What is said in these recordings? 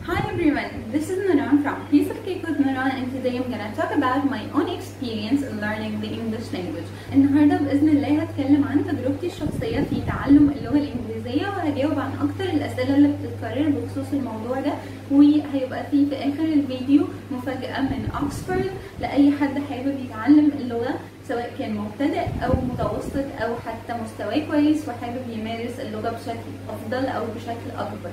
Hi everyone, this is Nuran from Piece of Cake with Nuran, and today I'm gonna talk about my own experience in learning the English language. النهارده بإذن الله هتكلم عن تجربتي الشخصية في تعلم اللغة الإنجليزية، وهجاوب عن أكتر الأسئلة اللي بتتكرر بخصوص الموضوع ده، وهيبقى في آخر الفيديو مفاجأة من أكسفورد لأي حد حابب يتعلم اللغة، سواء كان مبتدئ أو متوسط أو حتى مستواه كويس وحابب يمارس اللغة بشكل أفضل أو بشكل أكبر.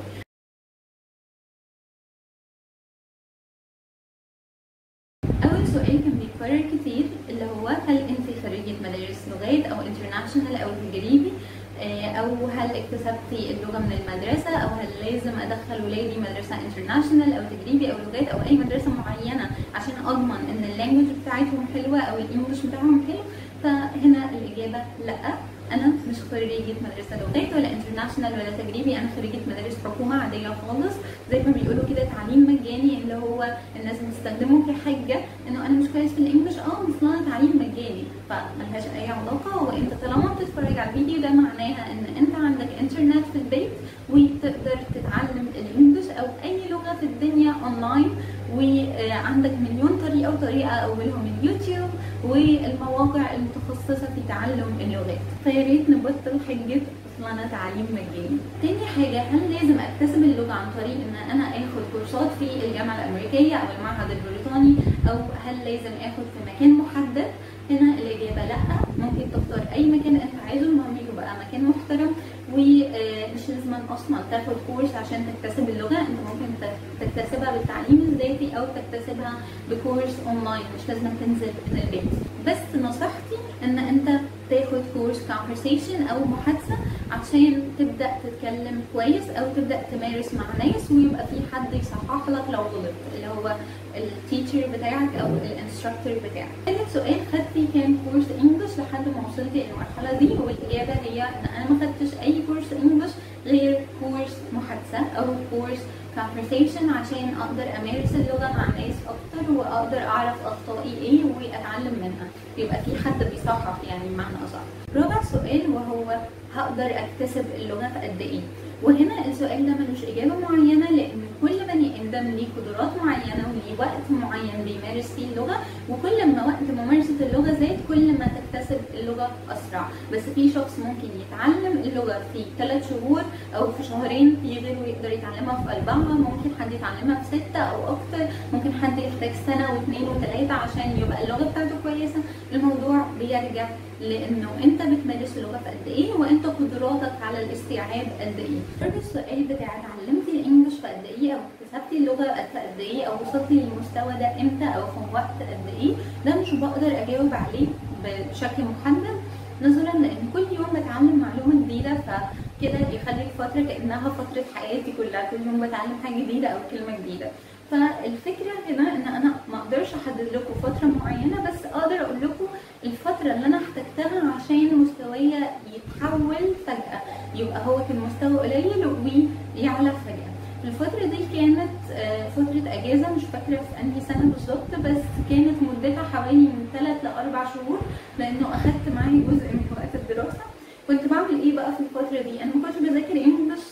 أول سؤال كان بيتكرر كتير اللي هو هل أنت خريجة مدارس لغات أو انترناشونال أو تجريبي، أو هل اكتسبتي اللغة من المدرسة، أو هل لازم أدخل ولادي مدرسة انترناشونال أو تجريبي أو لغات أو أي مدرسة معينة عشان أضمن إن اللانجوج بتاعتهم حلوة أو الإنجليش بتاعهم حلو؟ فهنا الإجابة لأ، أنا مش خريجة مدرسة لغات ولا انترناشونال ولا تجريبي، أنا خريجة مدارس حكومة عادية خالص، زي ما بيقولوا كده تعليم مجاني، اللي هو الناس بتستخدمه كحجة إنه أنا مش كويس في الإنجليش، أصل أنا تعليم مجاني، فملهاش أي علاقة. وأنت طالما بتتفرج على الفيديو ده معناها إن أنت عندك إنترنت في البيت وتقدر تتعلم الإنجليش أو أي لغة في الدنيا أونلاين، وعندك مليون طريقة وطريقة أولهم اليوتيوب والمواقع المتخصصة في تعلم اللغات، فيا ريت نبطل حجة اصل انا تعليم مجاني. تاني حاجة، هل لازم اكتسب اللغة عن طريق ان انا اخد كورسات في الجامعة الامريكية او المعهد البريطاني، او هل لازم اخد في مكان محدد؟ هنا الاجابة لا، ممكن تختار اي مكان انت عايزه، المهم يبقى مكان محترم، ومش لازم اصلا تاخد كورس عشان تكتسب اللغة، انت ممكن تكتسبها بالتعليم الذاتي او تكتسبها بكورس اونلاين، مش لازم تنزل من البيت. بس نصيحتي ان انت تاخد كورس conversation او محادثة عشان تبدأ تتكلم كويس او تبدأ تمارس مع ناس، ويبقى في حد يصحح لك لو غلطت، اللي هو التيتشر بتاعك او الانستراكتور بتاعك. ثالث سؤال، خدتي كام كورس انجلش لحد ما وصلتي للمرحلة دي؟ والاجابة هي ان انا ما خدتش اي كورس انجلش غير كورس محادثة او كورس conversation عشان اقدر امارس اللغة مع ناس اكتر واقدر اعرف اخطائي ايه واتعلم منها، يبقى في حد بيصحح يعني بمعنى اصح. رابع سؤال وهو هقدر اكتسب اللغة في قد ايه؟ وهنا السؤال ده ملوش اجابة معينة، لان كل بني ادم ليه قدرات معينة وليه وقت معين بيمارس فيه اللغة، وكل ما وقت ممارسة اللغة زاد كل ما تكتسب اللغة اسرع. بس في شخص ممكن يتعلم اللغة في 3 شهور او في شهرين، في غيره يقدر يتعلمها في 4، ممكن حد يتعلمها في 6 او اكتر، ممكن حد يحتاج سنة و2 و3 عشان يبقى اللغة بتاعته كويسة. الموضوع بيرجع لانه انت بتمارس اللغة في قد ايه، وانت قدراتك على الاستيعاب قد ايه. برضه السؤال بتاع اتعلمتي الانجليش في قد ايه، او اكتسبتي اللغة في قد ايه، او وصلتي للمستوى ده امتى او في وقت قد ايه، ده مش بقدر اجاوب عليه بشكل محدد، نظرا لان كل يوم بتعلم معلومة جديدة، فكده يخلي الفترة كأنها فترة حياتي كلها، كل يوم بتعلم حاجة جديدة او كلمة جديدة. فالفكرة هنا ان انا ما اقدرش احدد لكم فترة معينة، بس اقدر اقول لكم الفترة اللي انا احتجتها عشان مستواي يتحول فجأة، يبقى هو كان مستوى قليل ويعلى فجأة. الفترة دي كانت فترة اجازة، مش فاكرة في انهي سنة بالظبط، بس كانت مدتها حوالي من 3 ل4 شهور، لانه اخدت معي جزء من وقت الدراسة. كنت بعمل ايه بقى في الفترة دي؟ انا ما كنتش بذاكر انجلش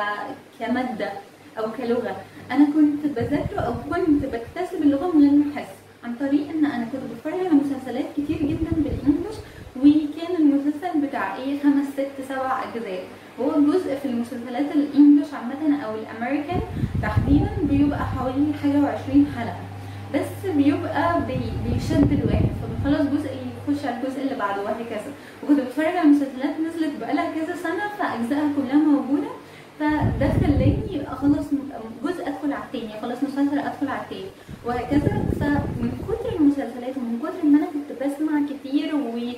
كمادة او كلغة، انا كنت بذاكر او كنت بكتسب اللغة من غير ما احس، عن طريق ان انا كنت بتفرج على مسلسلات كتير جدا بالانجلش، وكان المسلسل بتاع 5 6 7 اجزاء، هو جزء في المسلسلات الانجلش عامة او الامريكان تحديدا بيبقى حوالي حاجة و20 حلقة، بس بيبقى بيشد الواحد، فبيخلص جزء يخش على الجزء اللي بعده وهكذا. وكنت بتفرج على مسلسلات نزلت بقالها كذا سنة، فاجزائها كلها موجودة، فده خلاني اخلص جزء ادخل على التاني، اخلص مسلسل ادخل على التاني وهكذا. فمن كتر المسلسلات ومن كتر ما انا كنت بسمع كتير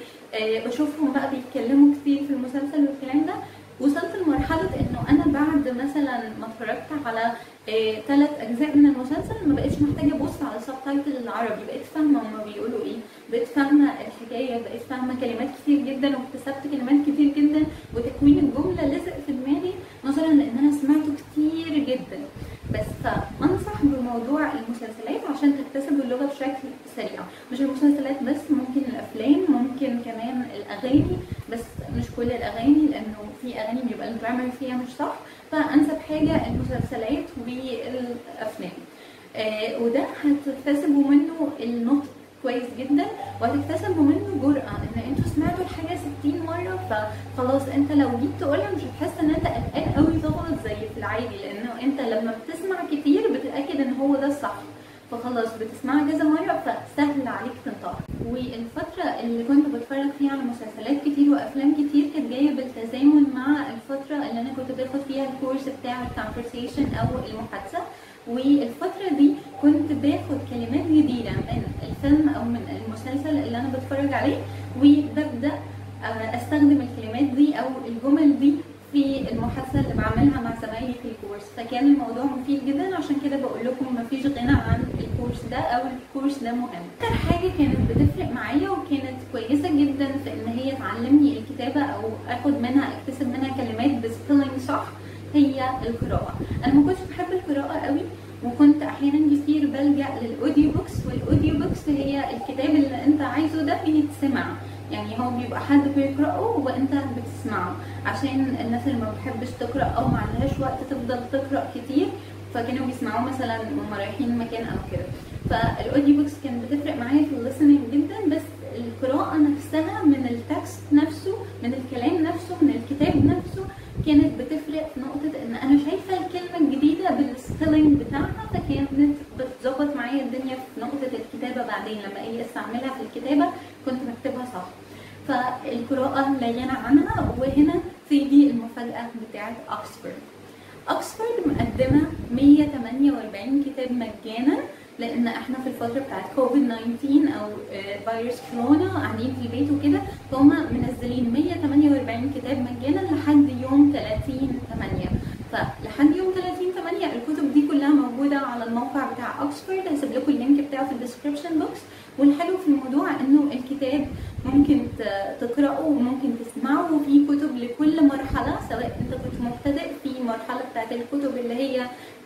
وبشوفهم بقى بيتكلموا كتير في المسلسل والكلام ده، وصلت لمرحلة انه انا بعد مثلا ما اتفرجت على 3 اجزاء من المسلسل ما بقتش محتاجة ابص على السبتايتل العربي، بقيت فاهمة هما بيقولوا ايه، بقيت فاهمة الحكاية، بقيت فاهمة كلمات كتير جدا، واكتسبت كلمات كتير جدا، وتكوين الجملة لزق في دماغي نظرا لان انا سمعته كتير جدا. بس فانصح بموضوع المسلسلات عشان تكتسب اللغة بشكل سريع، مش المسلسلات بس، ممكن الافلام، ممكن كمان الاغاني، بس مش كل الاغاني لانه في اغاني بيبقى الجرامر فيها مش صح، فانسب حاجة المسلسلات والافلام. وده هتكتسبوا منه النطق كويس جدا، وهتكتسبوا منه جرأة ان انتوا سمعتوا الحاجة 60 مرة، فخلاص انت لو جيت تقولها مش هتحس ان انت قلقان قوي تغلط زي في العادي، لانه انت لما بتسمع كتير بتتأكد ان هو ده الصح، فخلاص بتسمعها كذا مرة فسهل عليك تنطقها. والفترة اللي كنت بتفرج فيها على مسلسلات كتير وافلام كتير كانت جاية بالتزامن مع الفترة اللي انا كنت باخد فيها الكورس بتاع الكونفرسيشن او المحادثة. والفترة دي كنت باخد كلمات جديدة من الفيلم او من المسلسل اللي انا بتفرج عليه، وببدأ استخدم الكلمات دي او الجمل دي في المحادثة اللي بعملها مع زمايلي في الكورس. فكان الموضوع مفيد جدا، عشان كده بقول لكم مفيش غنى عن الكورس ده او الكورس ده مهم. اكتر حاجة كانت بتفرق معايا وكانت كويسة جدا في ان هي تعلمني الكتابة او اخد منها اكتسب منها كلمات بسبيلنج صح هي القراءة. انا ما كنتش بحب القراءة قوي، وكنت احيانا كتير بلجأ للاوديو بوكس، والاوديو بوكس هي الكتاب اللي انت عايزه ده بيتسمع، يعني هو بيبقى حد بيقرأه وانت بتسمعه، عشان الناس اللي ما بتحبش تقرأ او ما عندهاش وقت تفضل تقرأ كتير فكانوا بيسمعوه مثلا وهم رايحين مكان او كده. فالاوديو بوكس كانت بتفرق معايا في الليسننج جدا، بس القراءة نفسها من التكست نفسه، من الكلام نفسه، من الكتاب نفسه، كانت بتفرق في نقطة ان انا شايفة الكلمة الجديدة بالسبيلنج بتاعها، فكانت بتظبط معايا الدنيا في نقطة الكتابة. بعدين لما اجي استعملها في الكتابة كنت بكتبها صح. فالقراءة لا غنى عنها. وهنا تيجي المفاجأة بتاعت اوكسفورد. اوكسفورد مقدمة 148 كتاب مجانا، لان احنا في الفترة بتاعت كوفيد 19 او فيروس كورونا قاعدين في البيت وكده، فهم منزلين 148 كتاب مجانا لحد يوم 30/8. فلحد يوم 30/8 الكتب دي كلها موجودة على الموقع بتاع اوكسفورد، هسيب لكم اللينك بتاعه في الديسكربشن بوكس. والحلو في الموضوع انه الكتاب ممكن تقرأه وممكن تسمعه، وفي كتب لكل مرحلة، سواء انت كنت مبتدئ في مرحلة بتاعت الكتب اللي هي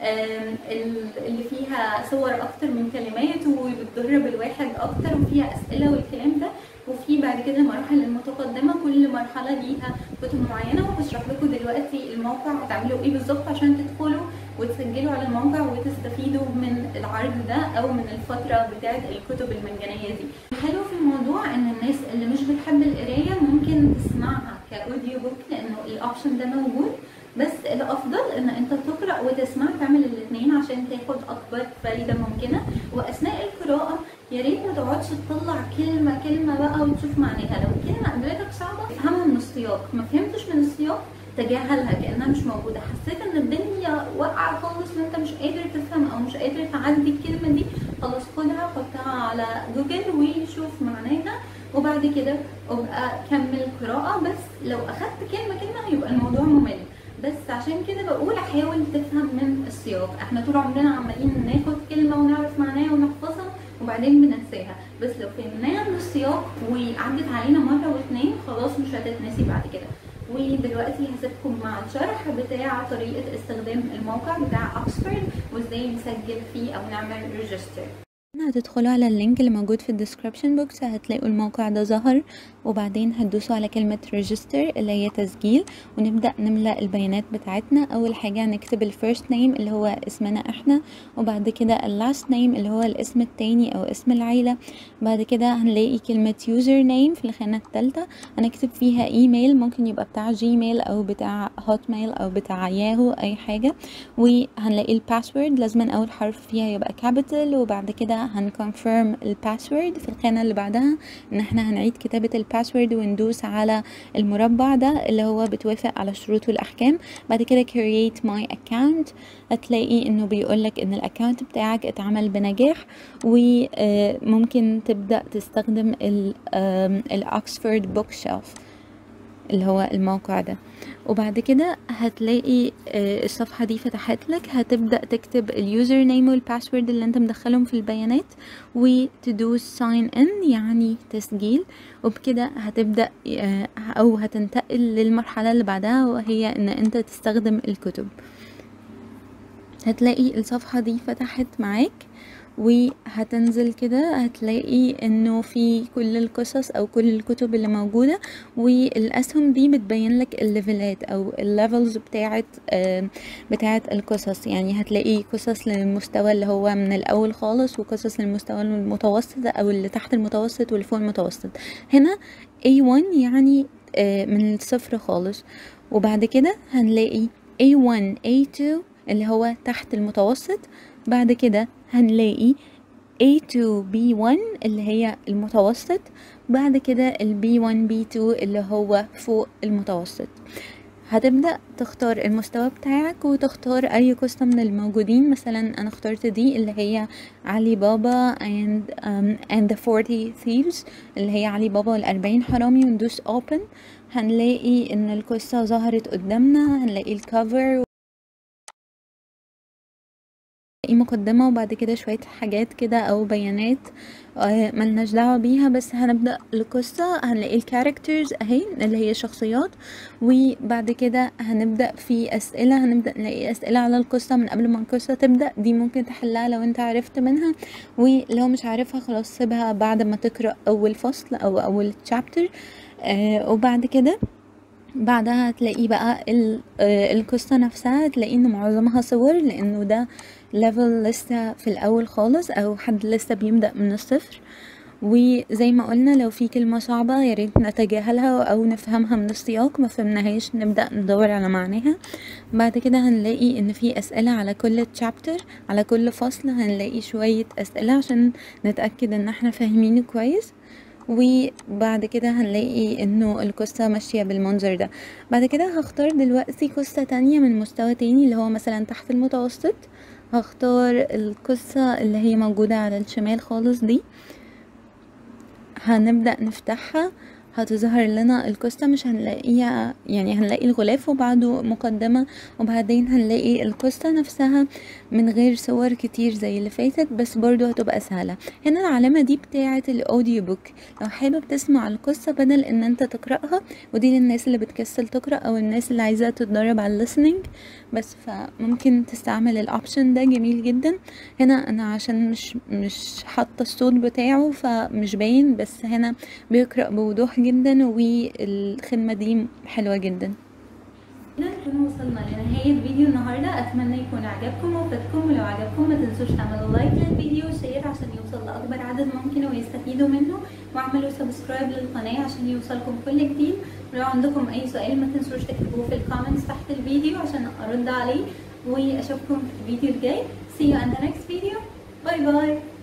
اللي فيها صور اكتر من كلمات وبتدرب الواحد اكتر وفيها اسئلة والكلام ده، وفي بعد كده المراحل المتقدمة كل مرحلة ليها كتب معينة. وهشرح لكم دلوقتي الموقع هتعملوا ايه بالظبط عشان تدخلوا وتسجلوا على الموقع وتستفيدوا من العرض ده او من الفترة بتاعت الكتب المجانية دي. الحلو في الموضوع ان الناس اللي مش بتحب القراية ممكن تسمعها كاوديو بوك، لانه الاوبشن ده موجود، بس الافضل ان انت تقرا وتسمع، تعمل الاثنين عشان تاخد اكبر فايده ممكنه. واثناء القراءه يا ريت ما تقعدش تطلع كلمه كلمه بقى وتشوف معناها. لو الكلمه قابلتك صعبه افهمها من السياق، ما فهمتش من السياق تجاهلها كانها مش موجوده. حسيت ان الدنيا واقعه خالص وانت مش قادر تفهم او مش قادر تعدي الكلمه دي، خلاص خدها حطها على جوجل وشوف معناها، وبعد كده ابقى كمل قراءه. بس لو اخدت كلمه كلمه هيبقى الموضوع ممل، بس عشان كده بقول حاول تفهم من السياق. احنا طول عمرنا عمالين ناخد كلمه ونعرف معناها ونحفظها وبعدين بننساها، بس لو فهمناها من السياق وعدت علينا مره واتنين خلاص مش هتتنسي بعد كده. ودلوقتي هسيبكم مع الشرح بتاع طريقه استخدام الموقع بتاع اوكسفورد وازاي نسجل فيه او نعمل ريجستر. هتدخلوا على اللينك اللي موجود في الديسكربشن بوكس، هتلاقوا الموقع ده ظهر، وبعدين هتدوسوا على كلمة ريجستر اللي هي تسجيل، ونبدأ نملأ البيانات بتاعتنا. أول حاجة هنكتب الفيرست نيم اللي هو اسمنا احنا، وبعد كده اللاست نيم اللي هو الاسم التاني أو اسم العيلة. بعد كده هنلاقي كلمة يوزر نيم في الخانة التالتة، هنكتب فيها ايميل، ممكن يبقى بتاع جيميل أو بتاع هوت ميل أو بتاع ياهو أي حاجة. وهنلاقي الباسورد لازما أول حرف فيها يبقى كابيتال، وبعد كده هنكونفيرم الباسورد في الخانة اللي بعدها ان احنا هنعيد كتابة الباسورد وندوس على المربع ده اللي هو بتوافق على الشروط والاحكام. بعد كده create my account، هتلاقي انه بيقولك ان الاكاونت بتاعك اتعمل بنجاح، وممكن تبدأ تستخدم الاوكسفورد بوك شيلف اللي هو الموقع ده. وبعد كده هتلاقي الصفحة دي فتحت لك، هتبدأ تكتب اليوزر نيم والباسورد اللي انت مدخلهم في البيانات وتدوس sign in يعني تسجيل. وبكده هتبدأ او هتنتقل للمرحلة اللي بعدها، وهي ان انت تستخدم الكتب. هتلاقي الصفحة دي فتحت معاك، وهتنزل كده هتلاقي انه في كل القصص او كل الكتب اللي موجودة، والاسهم دي بتبين لك الليفلات او الليفلز بتاعه القصص. يعني هتلاقي قصص للمستوى اللي هو من الاول خالص، وقصص للمستوى المتوسط او اللي تحت المتوسط واللي فوق المتوسط. هنا A1 يعني من الصفر خالص، وبعد كده هنلاقي A1 A2 اللي هو تحت المتوسط، بعد كده هنلاقي A2 B1 اللي هي المتوسط، بعد كده ال B1 B2 اللي هو فوق المتوسط. هتبدأ تختار المستوى بتاعك وتختار أي قصة من الموجودين. مثلا أنا اخترت دي اللي هي علي بابا and the 40 thieves، اللي هي علي بابا وال40 حرامي، وندوس open. هنلاقي ان القصة ظهرت قدامنا، هنلاقي الكفر مقدمة، وبعد كده شوية حاجات كده او بيانات ملناش دعوة بيها. بس هنبدأ القصة، هنلاقي الكاركترز اهي اللي هي شخصيات، وبعد كده هنبدأ في اسئلة، هنبدأ نلاقي اسئلة على القصة من قبل ما القصة تبدأ. دي ممكن تحلها لو انت عرفت منها، ولو مش عارفها خلاص سيبها بعد ما تقرأ اول فصل او اول تشابتر. وبعد كده بعدها هتلاقي بقى القصة نفسها، هتلاقي ان معظمها صور، لانه ده ليفل لسه في الاول خالص او حد لسه بيبدأ من الصفر. وزي ما قلنا لو في كلمة صعبة ياريت نتجاهلها او نفهمها من السياق، ما فهمناهاش نبدأ ندور على معناها. بعد كده هنلاقي ان في اسئلة على كل تشابتر، على كل فصل هنلاقي شوية اسئلة عشان نتأكد ان احنا فاهمينه كويس. وبعد كده هنلاقي انه القصة ماشية بالمنظر ده. بعد كده هختار دلوقتي قصة تانية من مستوى تاني اللي هو مثلا تحت المتوسط. هختار القصة اللي هي موجودة على الشمال خالص دي، هنبدأ نفتحها. هتظهر لنا القصة، مش هنلاقيها يعني هنلاقي الغلاف وبعده مقدمة، وبعدين هنلاقي القصة نفسها من غير صور كتير زي اللي فاتت، بس برضو هتبقى سهلة. هنا العلامة دي بتاعة الاوديو بوك، لو حابب تسمع القصة بدل ان انت تقرأها، ودي للناس اللي بتكسل تقرأ او الناس اللي عايزة تتدرب على الليسننج بس، فممكن تستعمل الاوبشن ده، جميل جدا. هنا انا عشان مش حاطة الصوت بتاعه فمش باين، بس هنا بيقرأ بوضوح جدا، والخدمة دي حلوة جدا. نكون وصلنا لنهاية فيديو النهاردة، أتمنى يكون عجبكم وفادكم، ولو عجبكم ما تنسوش تعملوا لايك للفيديو وشير عشان يوصل لأكبر عدد ممكن ويستفيدوا منه، واعملوا سبسكرايب للقناة عشان يوصلكم كل جديد. ولو عندكم أي سؤال ما تنسوش تكتبوه في الكومنتس تحت الفيديو عشان أرد عليه، وأشوفكم في الفيديو الجاي. See you in the next video. Bye bye.